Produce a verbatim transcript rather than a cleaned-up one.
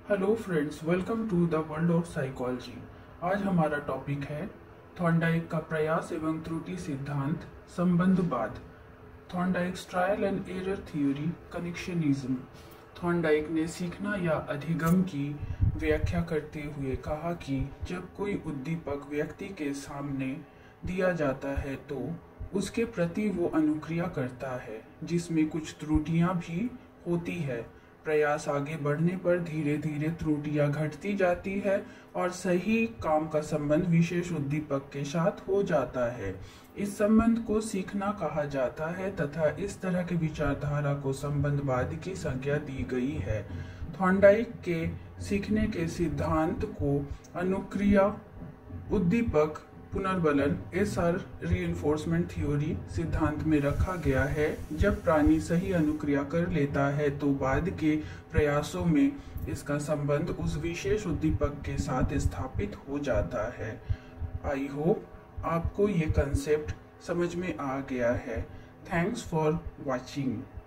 Hello friends, welcome to the world of psychology. आज हमारा topic है थॉर्नडाइक का प्रयास एवं त्रुटि सिद्धांत, संबंधवाद। Thorndike's trial and error theory, connectionism. Thorndike ने सीखना या अधिगम की व्याख्या करते हुए कहा कि जब कोई उद्दीपक व्यक्ति के सामने दिया जाता है तो उसके प्रति वो अनुक्रिया करता है, जिसमें कुछ त्रुटियां भी होती है। प्रयास आगे बढ़ने पर धीरे धीरे त्रुटियां घटती जाती है और सही काम का संबंध विशेष उद्दीपक के साथ हो जाता है। इस संबंध को सीखना कहा जाता है तथा इस तरह की विचारधारा को संबंधवाद की संज्ञा दी गई है। थॉर्नडाइक के सीखने के सिद्धांत को अनुक्रिया, उद्दीपक, पुनर्बलन एस आर रीइंफोर्समेंट थ्योरी सिद्धांत में रखा गया है। जब प्राणी सही अनुक्रिया कर लेता है तो बाद के प्रयासों में इसका संबंध उस विशेष उद्दीपक के साथ स्थापित हो जाता है। आई होप आपको ये कंसेप्ट समझ में आ गया है। Thanks for watching.